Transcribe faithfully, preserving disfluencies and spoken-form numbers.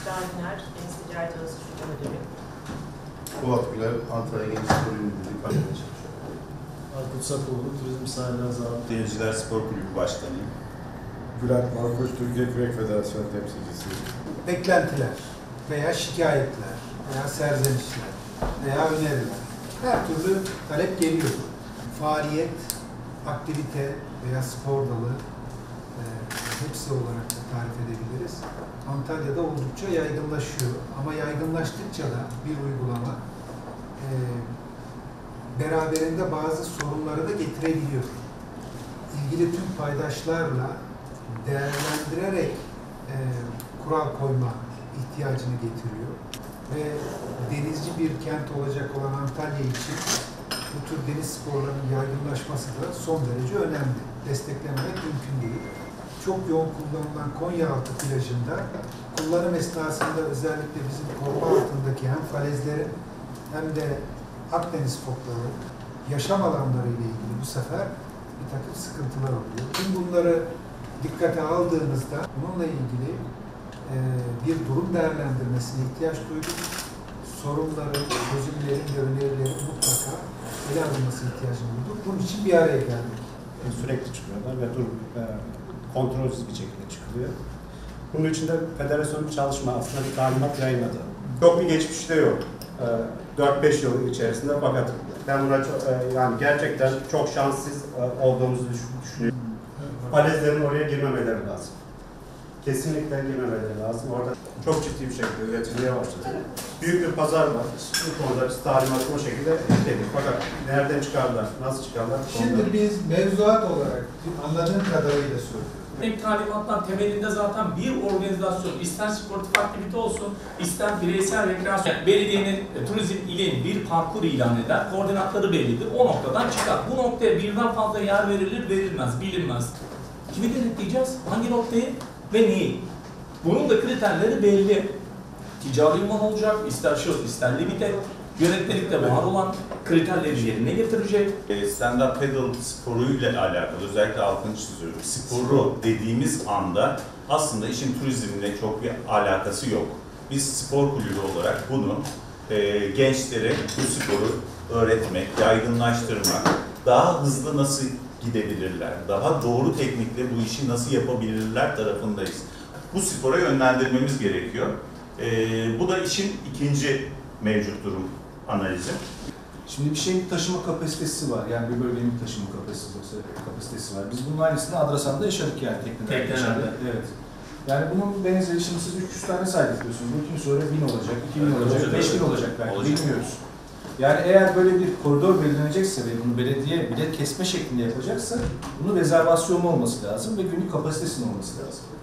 İsrailler Deniz Ticaret Odası Şube Müdürü. Polat Güler, Antalya Genç Spor Müdürlüğü Kalede çalışıyor. Aykut Sakoğlu, Turizm Sahil Azam. Denizciler Spor Kulübü Başkanıyım. Bülent Marakoç, Türkiye Kürek Federasyonu temsilcisi. Beklentiler veya şikayetler veya serzenişler veya öneriler, her türlü talep geliyor. Faaliyet, aktivite veya spor dalı e, hepsi olarak da tarif edebiliriz. Antalya'da oldukça yaygınlaşıyor ama yaygınlaştıkça da bir uygulama e, beraberinde bazı sorunları da getirebiliyor. İlgili tüm paydaşlarla değerlendirerek e, kural koyma ihtiyacını getiriyor. Ve denizci bir kent olacak olan Antalya için bu tür deniz sporlarının yaygınlaşması da son derece önemli. Desteklememek mümkün değil. Çok yoğun kullanılan Konyaaltı plajında kullanım esnasında özellikle bizim koruma altındaki hem falezlerin hem de Akdeniz fokları yaşam alanları ile ilgili bu sefer bir takım sıkıntılar oluyor. Tüm bunları dikkate aldığımızda bununla ilgili e, bir durum değerlendirmesine ihtiyaç duyduk. Sorunların, çözümlerin ve önerilerin mutlaka ele alınması ihtiyacını duyduk. Bunun için bir araya geldik. Sürekli çıkıyorlar ve durum e, kontrolsüz bir şekilde çıkılıyor. Bunun için de federasyon bir çalışma, aslında bir talimat yayınladı. Çok bir geçmişte yok. E, dört beş yıl içerisinde, fakat ben buna çok, e, yani gerçekten çok şanssız e, olduğumuzu düşünüyorum. Falezlerin oraya girmemeleri lazım. Kesinlikle girmemeleri lazım. Orada çok ciddi bir şekilde üretilmeye başladı. Büyük bir pazar var. Bu konuda biz talimatı o şekilde ekledik. Fakat nereden çıkarlar, nasıl çıkarlar? Şimdi biz mevzuat olarak anladığım kadarıyla söylüyoruz. Tek talimattan temelinde zaten bir organizasyon, ister sportif aktivite olsun, ister bireysel rekreasyon. Belediyenin, turizm ilin bir parkur ilan eder, koordinatları bellidir, o noktadan çıkar. Bu noktaya birden fazla yer verilir, verilmez, bilinmez. Kimi denetleyeceğiz? Hangi noktayı ve neyi? Bunun da kriterleri belli. Ticari liman olacak, ister şahıs, ister limite. Yönetmelikte var olan kriterleri yerine getirecek. Stand-up paddle sporuyla alakalı özellikle altını çiziyorum. Sporu dediğimiz anda aslında işin turizmle çok bir alakası yok. Biz spor kulübü olarak bunu e, gençlere bu sporu öğretmek, yaygınlaştırmak, daha hızlı nasıl gidebilirler, daha doğru teknikle bu işi nasıl yapabilirler tarafındayız. Bu spora yönlendirmemiz gerekiyor. E, bu da işin ikinci mevcut durum analizi. Şimdi bir şeyin taşıma kapasitesi var. Yani bir bölgenin taşıma kapasitesi, kapasitesi var. Biz bunun aynısını Adrasan'da yaşadık yani teknelerde. Teknelerde. Evet. Yani bunun benzeri, şimdi siz üç yüz tane saydık diyorsunuz. Bu iki sonra bin olacak, iki bin olacak, beş bin olacak belki, olacak. bilmiyoruz. Yani eğer böyle bir koridor belirlenecekse ve bunu belediye bilet kesme şeklinde yapacaksa bunun rezervasyonu olması lazım ve günlük kapasitesinin olması lazım.